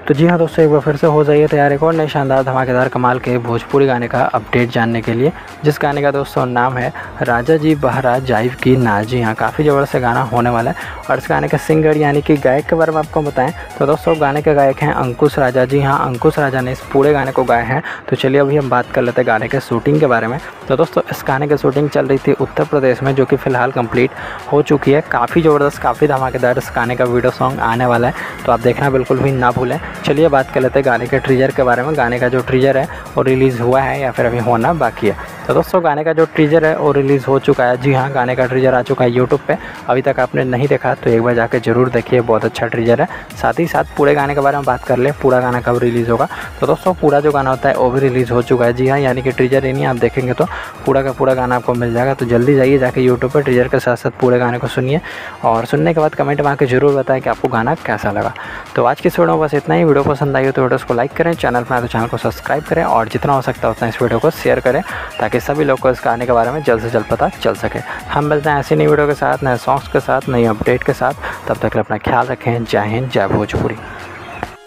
तो जी हाँ दोस्तों, एक बार फिर से हो जाइए तैयार एक और नए शानदार धमाकेदार कमाल के भोजपुरी गाने का अपडेट जानने के लिए, जिस गाने का दोस्तों नाम है राजा जी बहरा जाइब की नाज। जी हाँ, काफ़ी ज़बरदस्त गाना होने वाला है। और इस गाने के सिंगर यानी कि गायक के बारे में आपको बताएं तो दोस्तों गाने के गायक हैं अंकुश राजा। जी हाँ, अंकुश राजा ने इस पूरे गाने को गाया है। तो चलिए अभी हम बात कर लेते हैं गाने के शूटिंग के बारे में। तो दोस्तों इस गाने की शूटिंग चल रही थी उत्तर प्रदेश में, जो कि फ़िलहाल कंप्लीट हो चुकी है। काफ़ी ज़बरदस्त, काफ़ी धमाकेदार इस गाने का वीडियो सॉन्ग आने वाला है, तो आप देखना बिल्कुल भी ना भूलें। चलिए बात कर लेते हैं गाने के टीजर के बारे में। गाने का जो टीजर है वो रिलीज़ हुआ है या फिर अभी होना बाकी है। तो दोस्तों गाने का जो टीजर है वो रिलीज़ हो चुका है। जी हाँ, गाने का टीजर आ चुका है यूट्यूब पे। अभी तक आपने नहीं देखा तो एक बार जाके ज़रूर देखिए, बहुत अच्छा टीजर है। साथ ही साथ पूरे गाने के बारे में बात कर ले, पूरा गाना कब रिलीज़ होगा। तो दोस्तों पूरा जो गाना होता है वो भी रिलीज़ हो चुका है। जी हाँ, यानी कि टीजर ही नहीं, आप देखेंगे तो पूरा का पूरा गाना आपको मिल जाएगा। तो जल्दी जाइए जाके यूट्यूब पर टीजर के साथ साथ पूरे गाने को सुनिए, और सुनने के बाद कमेंट में आके ज़रूर बताएं कि आपको गाना कैसा लगा। तो आज की इस वीडियो में बस इतना ही। वीडियो पसंद आई हो तो वीडियो को लाइक करें, चैनल पर आए तो चैनल को सब्सक्राइब करें, और जितना हो सकता है उतना इस वीडियो को शेयर करें, ताकि सभी लोग को इस गाने के बारे में जल्द से जल्द पता चल सके। हम मिलते हैं ऐसी नई वीडियो के साथ, नए सॉन्ग्स के साथ, नई अपडेट के साथ। तब तक अपना ख्याल रखें। जय हिंद, जय भोजपुरी।